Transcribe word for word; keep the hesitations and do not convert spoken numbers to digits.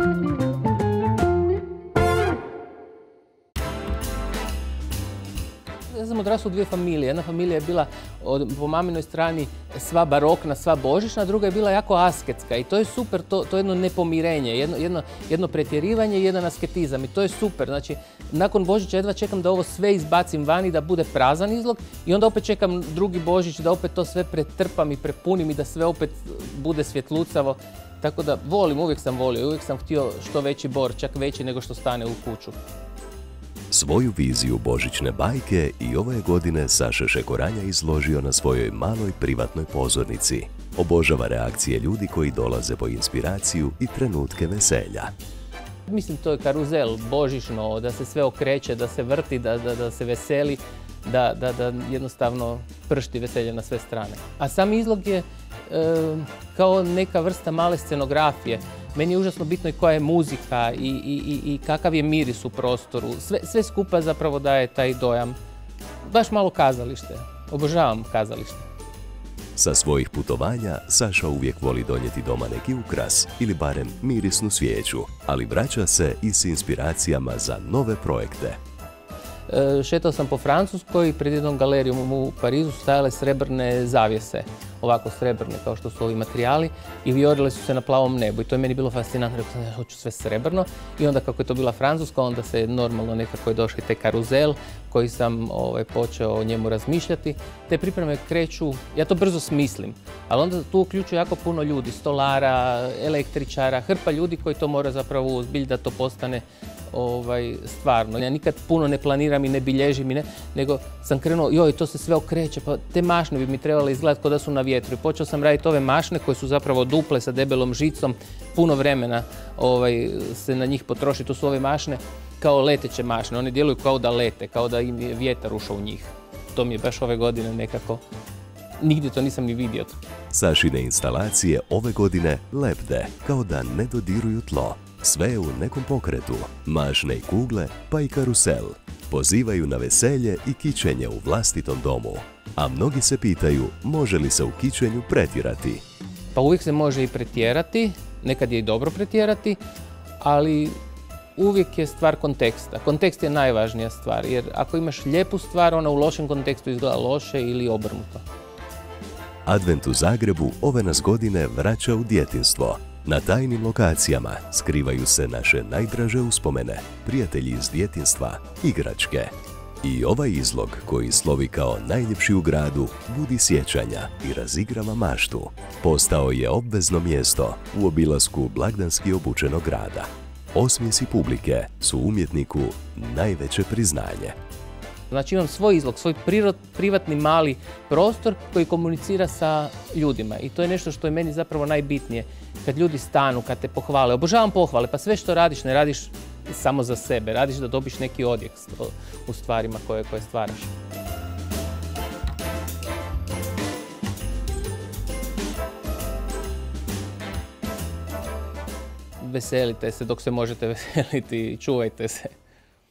Ja sam odrastao u dvije familije. Jedna familija je bila od, po maminoj strani sva barokna, sva božićna, druga je bila jako asketska i to je super, to, to je jedno nepomirenje, jedno, jedno, jedno pretjerivanje i jedan asketizam i to je super. Znači, nakon Božića jedva čekam da ovo sve izbacim vani, da bude prazan izlog i onda opet čekam drugi Božić, da opet to sve pretrpam i prepunim i da sve opet bude svjetlucavo. Tako da volim, uvijek sam volio, uvijek sam htio što veći bor, čak veći nego što stane u kuću. Svoju viziju božićne bajke i ove godine Saša Šekoranja izložio na svojoj maloj privatnoj pozornici. Obožava reakcije ljudi koji dolaze po inspiraciju i trenutke veselja. Mislim, to je karuzel božićno, da se sve okreće, da se vrti, da, da, da se veseli, da, da, da jednostavno pršti veselje na sve strane. A sam izlog je e, kao neka vrsta male scenografije. Meni je užasno bitno i koja je muzika i, i, i kakav je miris u prostoru. Sve, sve skupa zapravo daje taj dojam. Baš malo kazalište. Obožavam kazalište. Sa svojih putovanja Saša uvijek voli donijeti doma neki ukras ili barem mirisnu svijeću, ali vraća se i s inspiracijama za nove projekte. E, šetao sam po Francuskoj i pred jednom galerijom u Parizu su stajale srebrne zavjese, ovako srebrne kao što su ovi materijali i vijorile su se na plavom nebu i to je meni bilo fascinantno, rekao sam ja hoću sve srebrno i onda kako je to bila Francuska onda se normalno nekako je došao taj karuzel koji sam ovaj, počeo o njemu razmišljati. Te pripreme kreću, ja to brzo smislim, ali onda tu uključuje jako puno ljudi, stolara, električara, hrpa ljudi koji to mora zapravo uzbilj da to postane ovaj, stvarno. Ja nikad puno ne planiram i ne bilježim, i ne, nego sam krenuo, joj, to se sve okreće, pa te mašne bi mi trebale izgledati kao da su na vjetru. I počeo sam raditi ove mašne koje su zapravo duple sa debelom žicom, puno vremena ovaj, se na njih potroši. To su ove mašne kao leteće mašne, one djeluju kao da lete, kao da im je vjetar ušao u njih. To mi je baš ove godine nekako, nigdje to nisam ni vidio. Sašine instalacije ove godine lebde, kao da ne dodiruju tlo. Sve je u nekom pokretu, mašne i kugle, pa i karusel. Pozivaju na veselje i kićenje u vlastitom domu. A mnogi se pitaju, može li se u kićenju pretjerati? Pa uvijek se može i pretjerati, nekad je i dobro pretjerati, ali uvijek je stvar konteksta. Kontekst je najvažnija stvar, jer ako imaš lijepu stvar, ona u lošem kontekstu izgleda loše ili obrnuto. Advent u Zagrebu ove nas godine vraća u djetinjstvo. Na tajnim lokacijama skrivaju se naše najdraže uspomene, prijatelji iz djetinjstva, igračke. I ovaj izlog koji slovi kao najljepši u gradu budi sjećanja i razigrava maštu. Postao je obvezno mjesto u obilasku blagdanski obučenog grada. Osmijesi publike su umjetniku najveće priznanje. Znači imam svoj izlog, svoj prirod, privatni mali prostor koji komunicira sa ljudima i to je nešto što je meni zapravo najbitnije. Kad ljudi stanu, kad te pohvale, obožavam pohvale, pa sve što radiš ne radiš samo za sebe, radiš da dobiš neki odjek u stvarima koje, koje stvaraš. Veselite se dok se možete veseliti, čuvajte se.